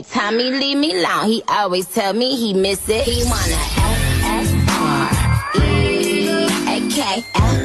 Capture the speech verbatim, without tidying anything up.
Anytime he leave me alone, he always tell me he miss it. He wanna F-r-e-e-a-k